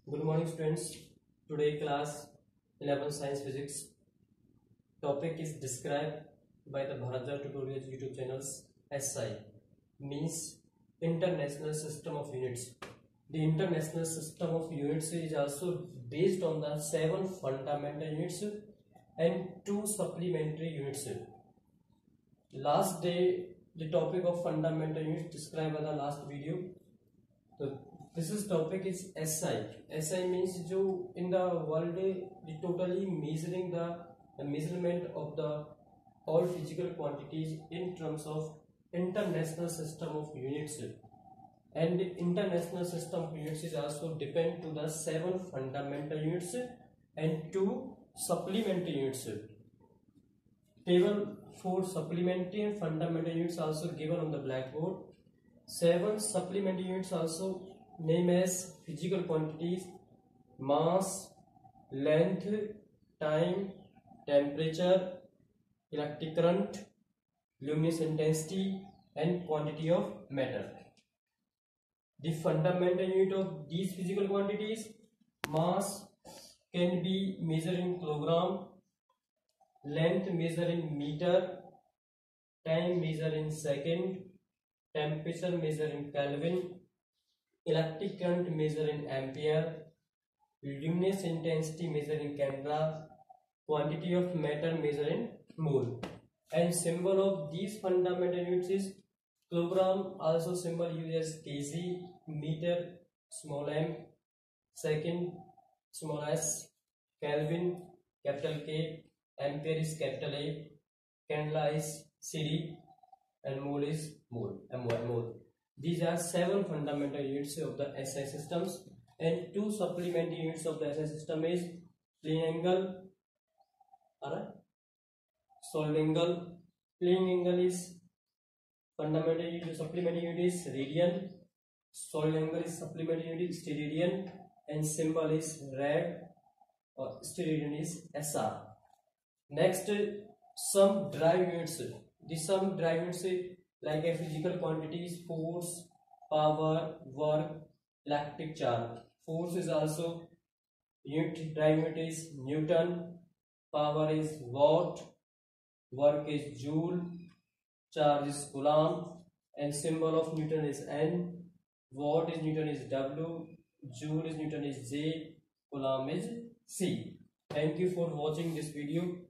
Good morning, students. Today, class 11 Science Physics topic is described by the Bharatjal Tutorials YouTube channels. SI means International System of Units. The International System of Units is also based on the 7 fundamental units and 2 supplementary units. Last day, the topic of fundamental units described by the last video. So this is topic is SI. SI means जो in the world the totally measuring the measurement of the all physical quantities in terms of international system of units, and the international system of units is also depend to the 7 fundamental units and 2 supplementary units. Table for supplementary and fundamental units also given on the blackboard. 7 supplementary units also named as physical quantities: mass, length, time, temperature, electric current, luminous intensity, and quantity of matter. The fundamental unit of these physical quantities: mass can be measured in kilogram, length measured in meter, time measured in second, temperature measured in Kelvin, electric current measured in ampere, luminous intensity measured in candela, quantity of matter measured in mole. And symbol of these fundamental units is kilogram, also symbol used as kg, meter small m, second small s, Kelvin capital K, ampere is capital A, candela is CD, and mole is mole, mole. These are 7 fundamental units of the SI systems, and 2 supplementary units of the SI system is plane angle, solid angle. Plane angle is fundamental unit, supplementary unit is radian. Solid angle is supplementary unit is steradian, and symbol is rad, or steradian is SR. Next, some drive units. The sum drive units like a physical quantities: force, power, work, electric charge. Force is also unit, drive unit is Newton, power is watt, work is joule, charge is coulomb, and symbol of Newton is N. Watt is Newton is W, joule is Newton is J, coulomb is C. Thank you for watching this video.